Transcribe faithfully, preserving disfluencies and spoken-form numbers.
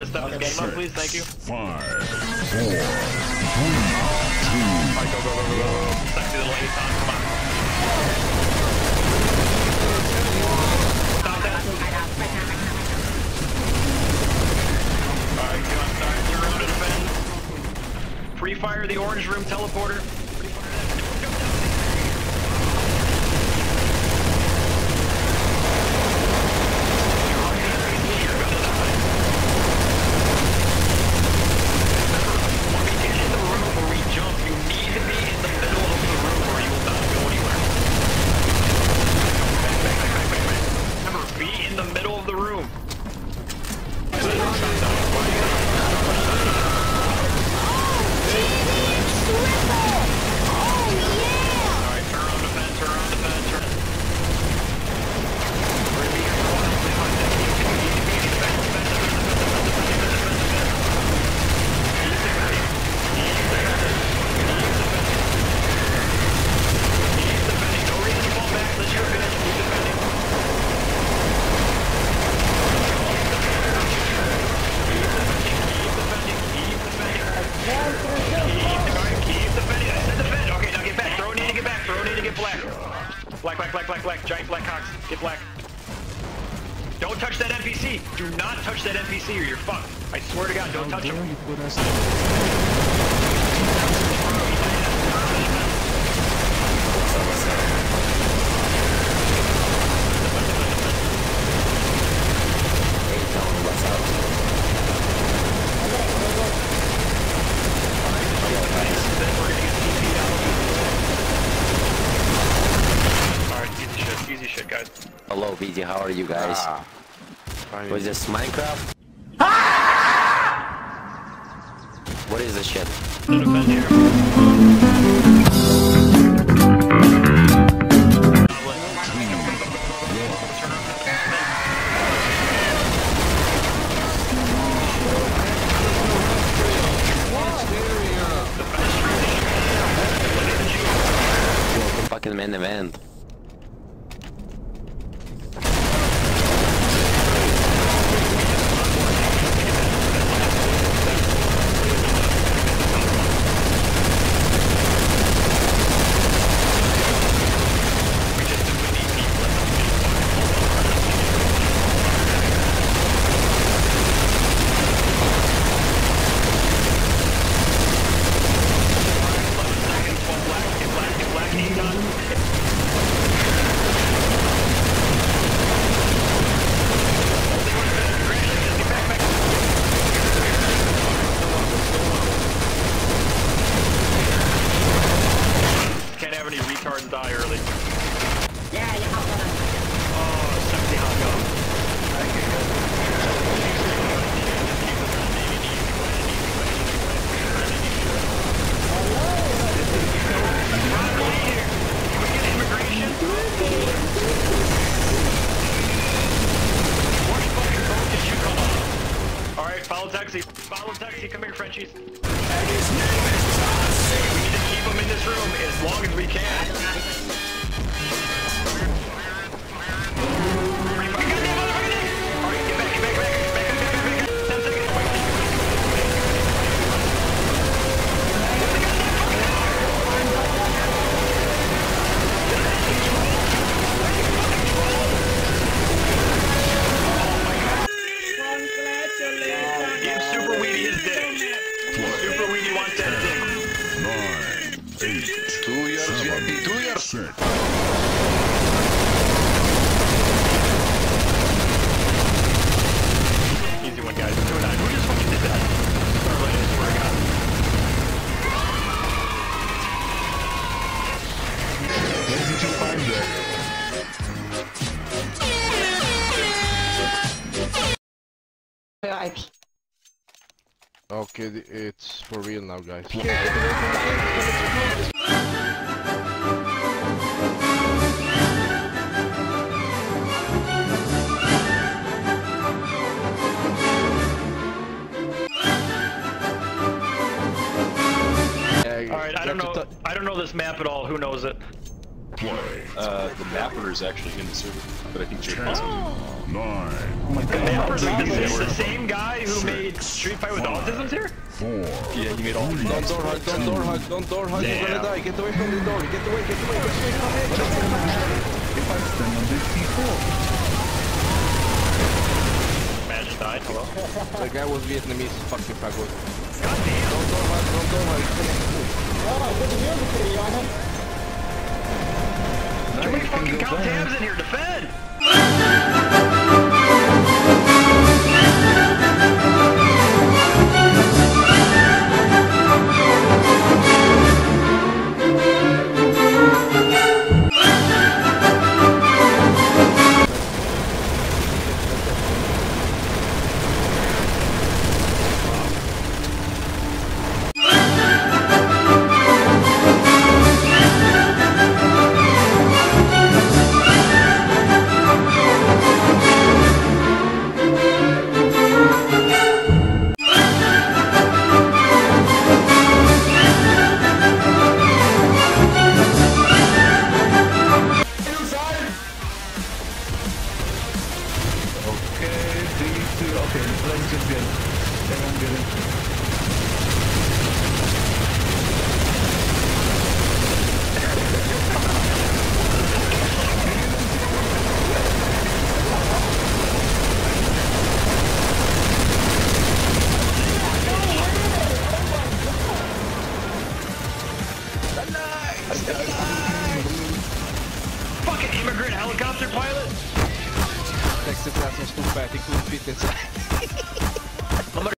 step in the game up, please. Thank you. Five, four, three, two. Alright, go, go, go, go, go. Sexy little lady, Tom, come on. Stop that. Alright, go on, start your room to defend. Pre-fire the orange room teleporter. Black, black, black, black, black, giant black cocks. Get black. Don't touch that N P C. Do not touch that N P C or you're fucked. I swear to God, don't touch him. You put us Hello, V G, how are you guys? Ah, Was this Minecraft? What is this shit? Fucking main event. Retards die early. Yeah, you hop on. Oh, sexy hot dog. Immigration? What fucking boat did you come on? Alright, follow taxi. Follow taxi. Come here, Frenchies. We need to keep them in this room as long as we can. Six. Easy one, guys. two nine. Who just fucking did that? Starlight, I swear to God. Where did you find Vibes. Okay, it's for real now, guys. Alright, I don't know I don't know this map at all. Who knows it? Play. Uh, the mapper is actually in the server, but I think Jake is. Nine. The mappers are the, the same guy who made Street Fighter with Autism's here? Four. Yeah, he made all the Don't door hug, don't door hug, don't door hug, you're gonna die. Get away from the door, get away, get away, get away, come here, come here, come here. If I stand on this T four. Match died, hello? The guy was Vietnamese, fucking faggot. God damn! Don't door hug, don't door hug. Too many fucking count tabs in here, defend! Fucking immigrant helicopter pilot! Textet där som stod färdig, fick inte